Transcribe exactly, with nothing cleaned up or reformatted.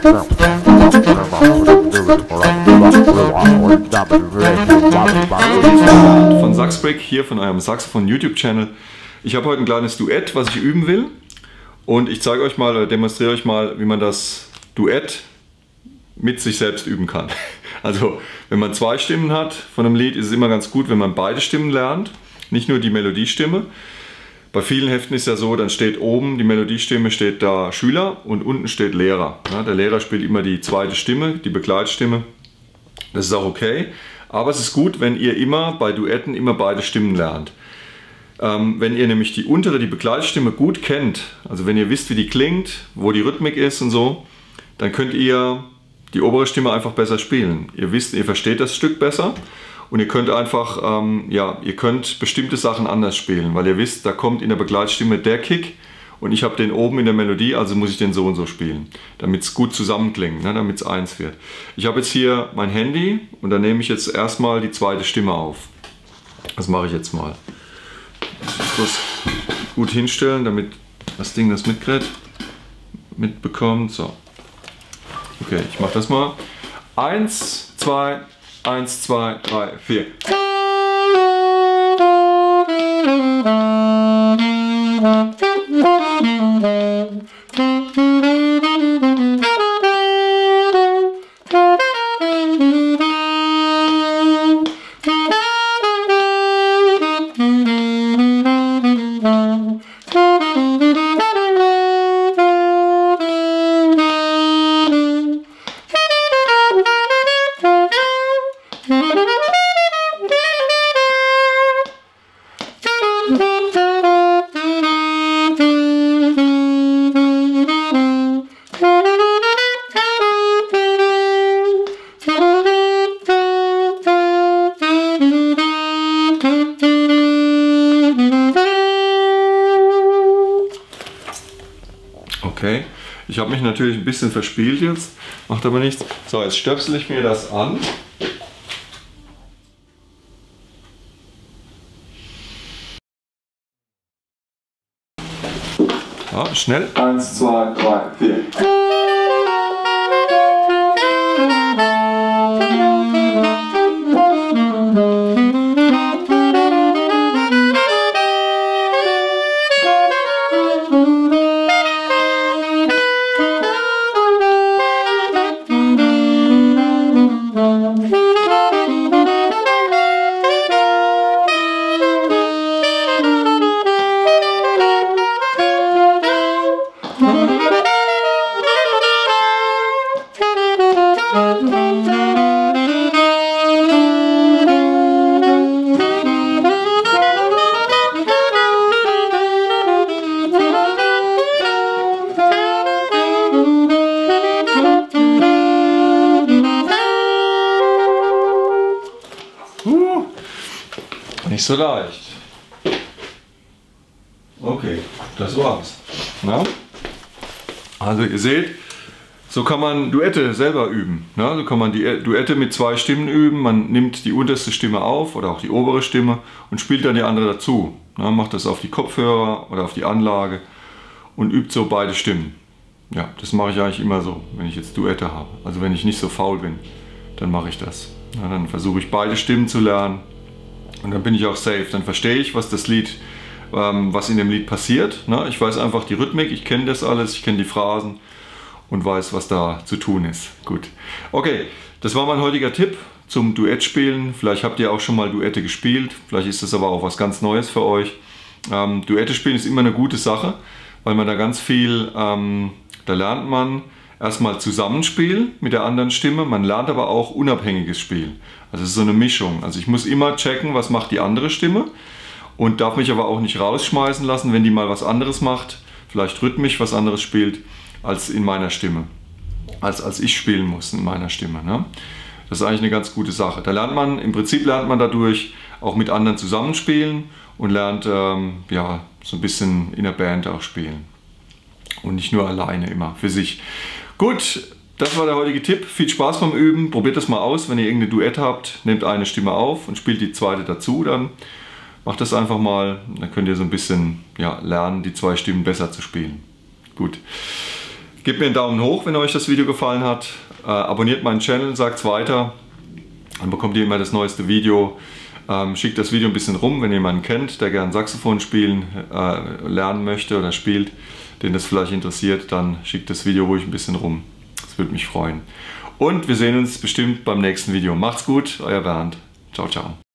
Von Saxbreak hier von eurem Saxophon YouTube Channel. Ich habe heute ein kleines Duett, was ich üben will, und ich zeige euch mal oder demonstriere euch mal, wie man das Duett mit sich selbst üben kann. Also wenn man zwei Stimmen hat von einem Lied, ist es immer ganz gut, wenn man beide Stimmen lernt, nicht nur die Melodiestimme. Bei vielen Heften ist ja so, dann steht oben die Melodiestimme, steht da Schüler und unten steht Lehrer. Ja, der Lehrer spielt immer die zweite Stimme, die Begleitstimme. Das ist auch okay, aber es ist gut, wenn ihr immer bei Duetten immer beide Stimmen lernt. Ähm, wenn ihr nämlich die untere, die Begleitstimme gut kennt, also wenn ihr wisst, wie die klingt, wo die Rhythmik ist und so, dann könnt ihr die obere Stimme einfach besser spielen. Ihr wisst, ihr versteht das Stück besser. Und ihr könnt einfach, ähm, ja, ihr könnt bestimmte Sachen anders spielen, weil ihr wisst, da kommt in der Begleitstimme der Kick und ich habe den oben in der Melodie, also muss ich den so und so spielen, damit es gut zusammenklingt, ne, damit es eins wird. Ich habe jetzt hier mein Handy und da nehme ich jetzt erstmal die zweite Stimme auf. Das mache ich jetzt mal. Ich muss gut hinstellen, damit das Ding das mitkriegt, mitbekommt. So. Okay, ich mache das mal. Eins, zwei, Eins, zwei, drei, vier. Okay, ich habe mich natürlich ein bisschen verspielt jetzt, macht aber nichts. So, jetzt stöpsel ich mir das an. Ja, schnell. Eins, zwei, drei, vier. Uh, nicht so leicht. Okay, das war's. Na? Also ihr seht, so kann man Duette selber üben. Na? So kann man die Duette mit zwei Stimmen üben. Man nimmt die unterste Stimme auf oder auch die obere Stimme und spielt dann die andere dazu. Na? Macht das auf die Kopfhörer oder auf die Anlage und übt so beide Stimmen. Ja, das mache ich eigentlich immer so, wenn ich jetzt Duette habe. Also wenn ich nicht so faul bin, dann mache ich das. Na, dann versuche ich beide Stimmen zu lernen und dann bin ich auch safe. Dann verstehe ich, was das Lied, ähm, was in dem Lied passiert. Na, ich weiß einfach die Rhythmik, ich kenne das alles, ich kenne die Phrasen und weiß, was da zu tun ist. Gut. Okay, das war mein heutiger Tipp zum Duettspielen. Vielleicht habt ihr auch schon mal Duette gespielt, vielleicht ist das aber auch was ganz Neues für euch. Ähm, Duette spielen ist immer eine gute Sache, weil man da ganz viel, ähm, da lernt man erstmal Zusammenspiel mit der anderen Stimme, man lernt aber auch unabhängiges Spiel. Also es ist so eine Mischung. Also ich muss immer checken, was macht die andere Stimme und darf mich aber auch nicht rausschmeißen lassen, wenn die mal was anderes macht, vielleicht rhythmisch was anderes spielt, als in meiner Stimme, als, als ich spielen muss in meiner Stimme. Ne? Das ist eigentlich eine ganz gute Sache. Da lernt man, im Prinzip lernt man dadurch auch mit anderen zusammenspielen und lernt ähm, ja, so ein bisschen in der Band auch spielen. Und nicht nur alleine immer, für sich. Gut, das war der heutige Tipp. Viel Spaß beim Üben. Probiert das mal aus. Wenn ihr irgendeine Duett habt, nehmt eine Stimme auf und spielt die zweite dazu. Dann macht das einfach mal. Dann könnt ihr so ein bisschen ja, lernen, die zwei Stimmen besser zu spielen. Gut. gebt mir einen Daumen hoch, wenn euch das Video gefallen hat. Äh, abonniert meinen Channel, sagt es weiter. Dann bekommt ihr immer das neueste Video. Ähm, schickt das Video ein bisschen rum, wenn ihr jemanden kennt, der gerne Saxophon spielen äh, lernen möchte oder spielt, den das vielleicht interessiert, dann schickt das Video ruhig ein bisschen rum. Das würde mich freuen. Und wir sehen uns bestimmt beim nächsten Video. Macht's gut, euer Bernd. Ciao, ciao.